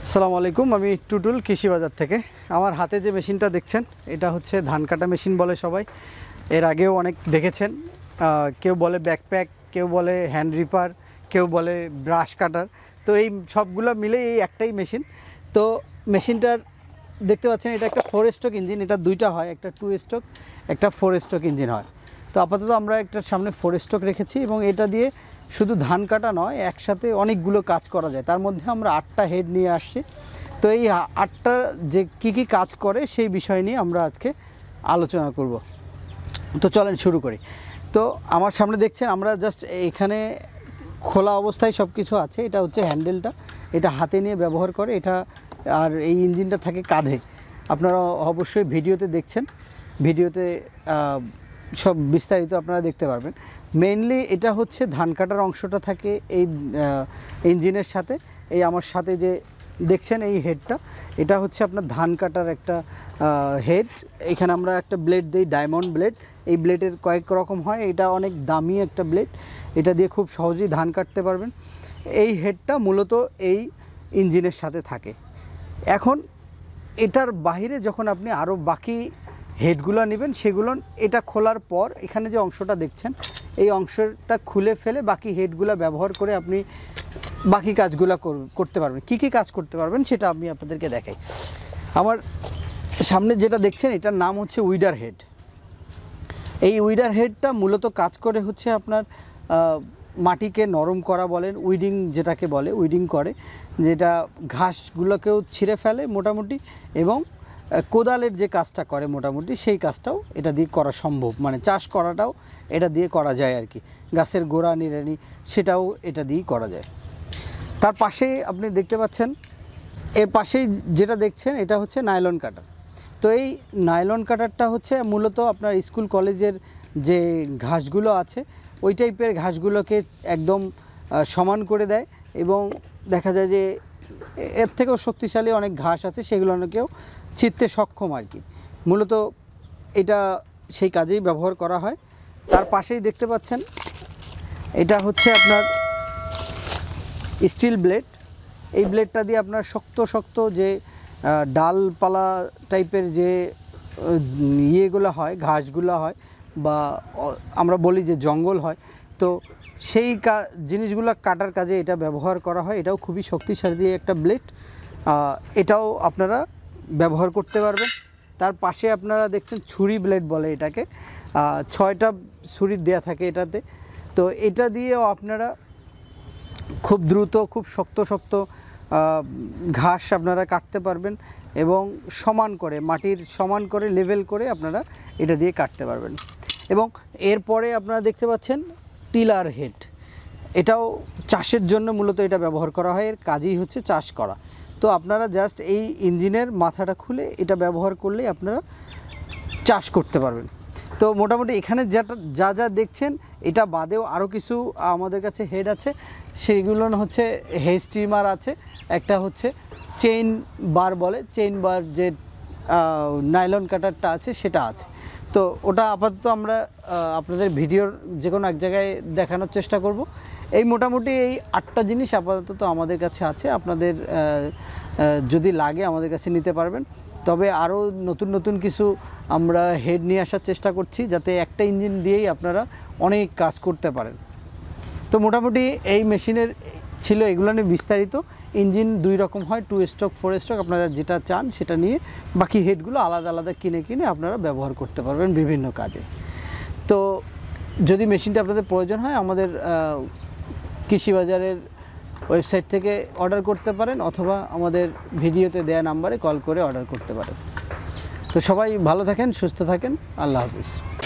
আসসালামু আলাইকুম। আমি টুটুল কৃষি বাজার থেকে। আমার হাতে যে মেশিনটা দেখছেন এটা হচ্ছে ধান কাটা মেশিন বলে সবাই। এর আগেও অনেক দেখেছেন। কেউ বলে ব্যাকপ্যাক, কেউ বলে হ্যান্ড রিপার, কেউ বলে ব্রাশ কাটার। তো এই সবগুলো মিলে এই একটাই মেশিন। তো মেশিনটার দেখতে পাচ্ছেন এটা একটা 4 স্ট্রোক ইঞ্জিন। এটা দুইটা হয়, একটা 2 স্ট্রোক, একটা 4 স্ট্রোক ইঞ্জিন হয়। তো আপাতত আমরা একটা সামনে 4 স্ট্রোক রেখেছি এবং এটা দিয়ে শুধু ধান কাটা নয়, একসাথে অনেকগুলো কাজ করা যায়। তার মধ্যে আমরা 8টা হেড নিয়ে আসছি। তো এই 8টা যে কী কাজ করে সেই বিষয় নিয়ে আমরা আজকে আলোচনা করব। তো চলেন শুরু করি। তো আমার সামনে দেখছেন আমরা জাস্ট এখানে খোলা অবস্থায় সব কিছু আছে। এটা হচ্ছে হ্যান্ডেলটা, এটা হাতে নিয়ে ব্যবহার করে এটা। আর এই ইঞ্জিনটা থাকে কাঁধে। আপনারা অবশ্যই ভিডিওতে দেখছেন, ভিডিওতে সব বিস্তারিত আপনারা দেখতে পারবেন। মেইনলি এটা হচ্ছে ধান কাটার অংশটা থাকে এই ইঞ্জিনের সাথে। এই আমার সাথে যে দেখছেন এই হেডটা, এটা হচ্ছে আপনার ধান কাটার একটা হেড। এখানে আমরা একটা ব্লেড দিই, ডায়মন্ড ব্লেড। এই ব্লেডের কয়েক রকম হয়, এটা অনেক দামি একটা ব্লেড। এটা দিয়ে খুব সহজেই ধান কাটতে পারবেন। এই হেডটা মূলত এই ইঞ্জিনের সাথে থাকে। এখন এটার বাইরে যখন আপনি আরও বাকি হেডগুলো নেবেন, সেগুলো এটা খোলার পর এখানে যে অংশটা দেখছেন এই অংশটা খুলে ফেলে বাকি হেডগুলো ব্যবহার করে আপনি বাকি কাজগুলো করতে পারবেন। কি কি কাজ করতে পারবেন সেটা আমি আপনাদেরকে দেখাই। আমার সামনে যেটা দেখছেন এটার নাম হচ্ছে উইডার হেড। এই উইডার হেডটা মূলত কাজ করে হচ্ছে আপনার মাটিকে নরম করা বলেন, উইডিং যেটাকে বলে, উইডিং করে, যেটা ঘাসগুলোকেও ছিঁড়ে ফেলে মোটামুটি, এবং কোদালের যে কাজটা করে মোটামুটি সেই কাজটাও এটা দিয়ে করা সম্ভব। মানে চাষ করাটাও এটা দিয়ে করা যায় আর কি, গাছের গোড়া নিড়ানি সেটাও এটা দিয়েই করা যায়। তার পাশে আপনি দেখতে পাচ্ছেন, এর পাশেই যেটা দেখছেন এটা হচ্ছে নাইলন কাটার। তো এই নাইলন কাটারটা হচ্ছে মূলত আপনার স্কুল কলেজের যে ঘাসগুলো আছে ওই টাইপের ঘাসগুলোকে একদম সমান করে দেয়, এবং দেখা যায় যে এর থেকেও শক্তিশালী অনেক ঘাস আছে সেগুলোকেও ছিঁড়তে সক্ষম আর কি। মূলত এটা সেই কাজেই ব্যবহার করা হয়। তার পাশেই দেখতে পাচ্ছেন এটা হচ্ছে আপনার স্টিল ব্লেড। এই ব্লেডটা দিয়ে আপনার শক্ত শক্ত যে ডালপালা টাইপের যে ইয়েগুলো হয়, ঘাসগুলো হয়, বা আমরা বলি যে জঙ্গল হয়, তো সেই জিনিসগুলো কাটার কাজে এটা ব্যবহার করা হয়। এটাও খুবই শক্তিশালী একটা ব্লেড, এটাও আপনারা ব্যবহার করতে পারবেন। তার পাশে আপনারা দেখছেন ছুরি ব্লেড বলে এটাকে, 6টা ছুরি দেয়া থাকে এটাতে। তো এটা দিয়েও আপনারা খুব দ্রুত, খুব শক্ত শক্ত ঘাস আপনারা কাটতে পারবেন, এবং সমান করে মাটির সমান করে লেভেল করে আপনারা এটা দিয়ে কাটতে পারবেন। এবং এরপরে আপনারা দেখতে পাচ্ছেন টিলার হেড। এটাও চাষের জন্য মূলত এটা ব্যবহার করা হয়, এর কাজই হচ্ছে চাষ করা। তো আপনারা জাস্ট এই ইঞ্জিনের মাথাটা খুলে এটা ব্যবহার করলেই আপনারা চাষ করতে পারবেন। তো মোটামুটি এখানে যা যা দেখছেন এটা বাদেও আরও কিছু আমাদের কাছে হেড আছে। সেইগুলো হচ্ছে হেড স্টিমার আছে, একটা হচ্ছে চেইন বার বলে, চেইন বার যে নাইলন কাটারটা আছে সেটা আছে। তো ওটা আপাতত আমরা আপনাদের ভিডিওর যে কোনো এক জায়গায় দেখানোর চেষ্টা করব। এই মোটামুটি এই 8টা জিনিস আপাতত আমাদের কাছে আছে। আপনাদের যদি লাগে আমাদের কাছে নিতে পারবেন। তবে আরও নতুন নতুন কিছু আমরা হেড নিয়ে আসার চেষ্টা করছি, যাতে একটা ইঞ্জিন দিয়েই আপনারা অনেক কাজ করতে পারেন। তো মোটামুটি এই মেশিনের ছিল এগুলো নিয়ে বিস্তারিত। ইঞ্জিন 2 রকম হয়, 2 স্ট্রোক 4 স্ট্রোক। আপনারা যেটা চান সেটা নিয়ে বাকি হেডগুলো আলাদা আলাদা কিনে আপনারা ব্যবহার করতে পারবেন বিভিন্ন কাজে। তো যদি মেশিনটা আপনাদের প্রয়োজন হয় আমাদের কৃষি বাজারের ওয়েবসাইট থেকে অর্ডার করতে পারেন, অথবা আমাদের ভিডিওতে দেয়া নাম্বারে কল করে অর্ডার করতে পারেন। তো সবাই ভালো থাকেন, সুস্থ থাকেন। আল্লাহ হাফিজ।